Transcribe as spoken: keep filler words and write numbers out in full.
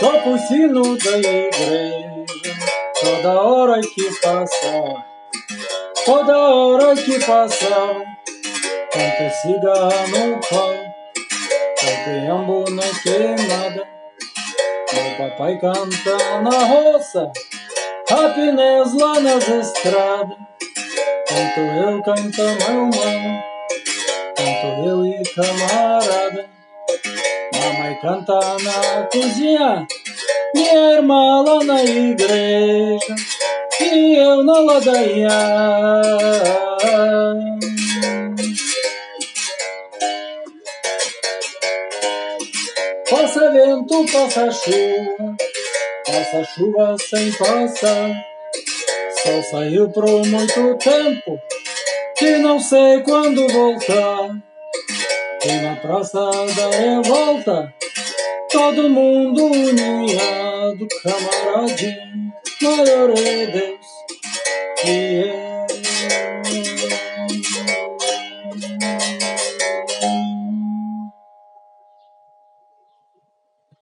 Toca o sino da igreja toda hora que passa, toda hora que passa. Canta cigarro no pau, campeambo na queimada. Meu papai canta na roça, happiness lá nas estradas. Canto eu, canta meu mano, canto eu e camarada. Mamãe canta na cozinha, minha irmã lá na igreja e eu na ladainha. Passa vento, passa chuva, passa chuva sem passar. Sol saiu por muito tempo, que não sei quando voltar. E na praça da revolta, todo mundo uniado, camaradinho, maior é Deus que é.